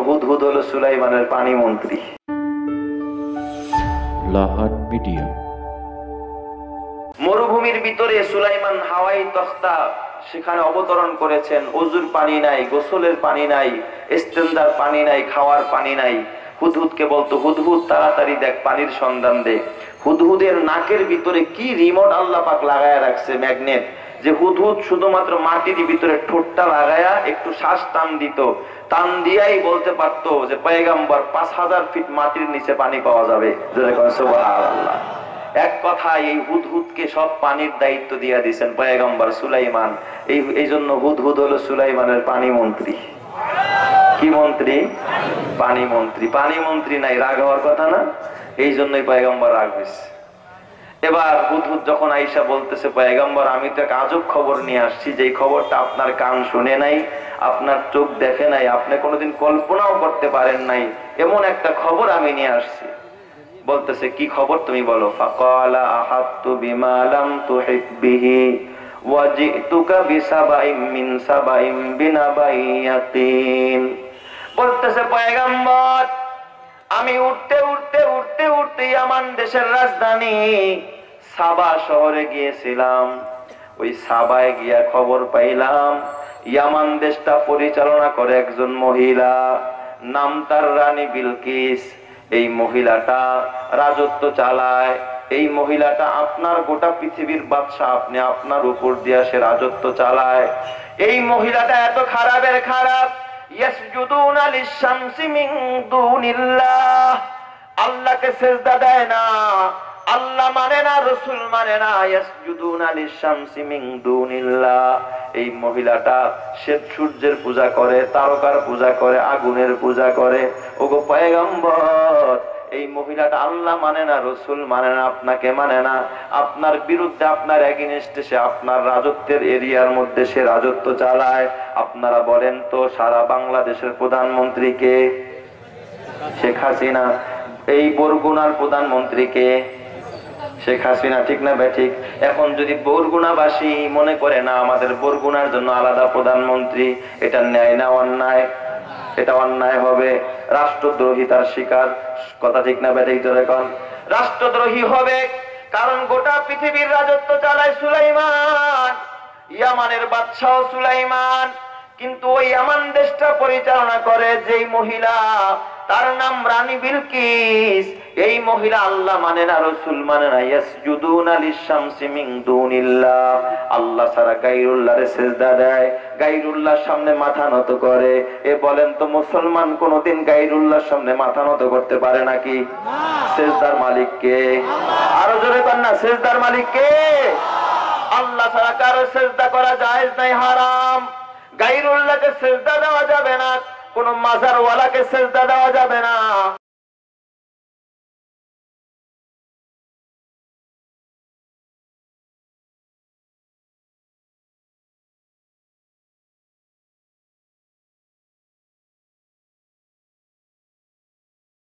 হুদহুদ হলো সুলাইমানের পানি মন্ত্রী। লাহান মিডিয়া। মরুভূমির ভিতরে সুলাইমান হাওয়াই তখতা সেখানে অবতরণ করেছেন। ওযুর পানি নাই, গোসলের পানি নাই, ইস্তেঞ্জার পানি নাই, খাওয়ার পানি নাই। হুদহুদকে বলতো, হুদহুদ তাড়াতাড়ি দেখ, পানির সন্ধান দে। হুদহুদের নাকের ভিতরে কি রিমোট আল্লাহ পাক লাগায়া রাখছে, ম্যাগনেট, যে হুদহুদ শুধুমাত্র মাটির ভিতরে ঠোঁটটা লাগায়া একটু শ্বাস টান দিত, টান দিয়াই বলতে পারতো যে পয়গম্বর 5000 ফিট মাটির নিচে পানি পাওয়া যাবে। সুবহানাল্লাহ। এক কথায় এই হুদহুদকে সব পানির দায়িত্ব দিয়ে দিয়েছেন পয়গম্বর সুলাইমান। এই জন্য হুদহুদ হলো সুলাইমানের পানি মন্ত্রী। কি মন্ত্রী? পানি মন্ত্রী। পানি মন্ত্রী নাই, রাগ হওয়ার কথা না, এই জন্যই পয়গম্বর রাগ হয়েছে। এবার হুদহুদ যখন আইসা বলতেছে, পয়গম্বর আমি তো এক আজব খবর নিয়ে আসছি, যে খবরটা আপনার কান শুনে নাই, আপনার চোখ দেখে নাই, আপনি কোনোদিন কল্পনাও করতে পারেন নাই, এমন একটা খবর আমি নিয়ে আসছি। বলতেছে, কি খবর তুমি বলো। ফাকালা আহাততু বিমা লাম তুহিত বিহি ওয়াজিতুকা বিসাবাইম মিন সাবাইম বিনাবাইয়াতিন। বলতেছে, পয়গম্বর আমি উঠতে উঠতে উঠতে উঠতে ইয়ামান দেশের রাজধানী সাবা শহরে গিয়েছিলাম। ওই সাবায় গিয়া খবর পাইলাম ইয়ামান দেশটা পরিচালনা করে একজন মহিলা, নাম তার রানী বিলকিস। এই মহিলাটা রাজত্ব চালায়। এই মহিলাটা আপনার গোটা পৃথিবীর বাদশা, আপনি আপনার উপর দিয়া সে রাজত্ব চালায়। এই মহিলাটা এত খারাপের খারাপ, ইয়াসজুদুনা লিশ-শামসি মিন দুনিল্লাহ, আল্লাহকে সিজদা দেয় না, আল্লাহ মানে না, রাসূল মানে না। ইয়াসজুদুনা লিশ-শামসি মিন দুনিল্লাহ। এই মহিলাটা সে সূর্যের পূজা করে, তারকার পূজা করে, আগুনের পূজা করে। ওগো পয়গম্বর, এই মহিলাটা আল্লাহ মানে না, রাসূল মানে না, আপনাকে মানে না, আপনার বিরুদ্ধে, আপনার এগেইনস্টে সে আপনার রাজত্বের এরিয়ার মধ্যে সে রাজত্ব চালায়। আপনারা বলেন তো, সারা বাংলাদেশের প্রধানমন্ত্রী কে? শেখ হাসিনা। এই বরগুনার প্রধানমন্ত্রী কে? শেখ হাসিনা। ঠিক না ঠিক? এখন যদি বরগুনাবাসী মনে করে না আমাদের বরগুনার জন্য আলাদা প্রধানমন্ত্রী, এটা ন্যায় না অন্যায়? এটা অন্যায় হবে, রাষ্ট্রদ্রোহিতার শিকার। কথা ঠিক না ঠিক? এখন রাষ্ট্রদ্রোহী হবে, কারণ গোটা পৃথিবীর রাজত্ব চালায় সুলাইমান, ইয়ামানের বাদশাহ সুলাইমান। কিন্তু ওই ইয়ামান দেশটা পরিচালনা করে যেই মহিলা, তার নাম রানী বিলকিস। এই মহিলা আল্লাহ মানে না, রাসূল মানে না। ইয়াসজুদুনা লিশ-শামসি মিন দুনিল্লাহ, আল্লাহ ছাড়া গায়রুল্লাহরে সিজদা দেয়, গায়রুল্লাহর সামনে মাথা নত করে। এ বলেন তো, মুসলমান কোনদিন গায়রুল্লাহর সামনে মাথা নত করতে পারে নাকি? সিজদার মালিক কে? আরো জোরে কর না, সিজদার মালিক কে? আল্লাহ ছাড়া কারো সিজদা করা জায়েজ নাই, হারাম। গায়রুল্লাহকে সিজদা দেওয়া যাবে না, কোন মাজারওয়ালাকে সিজদা দেওয়া যাবে না।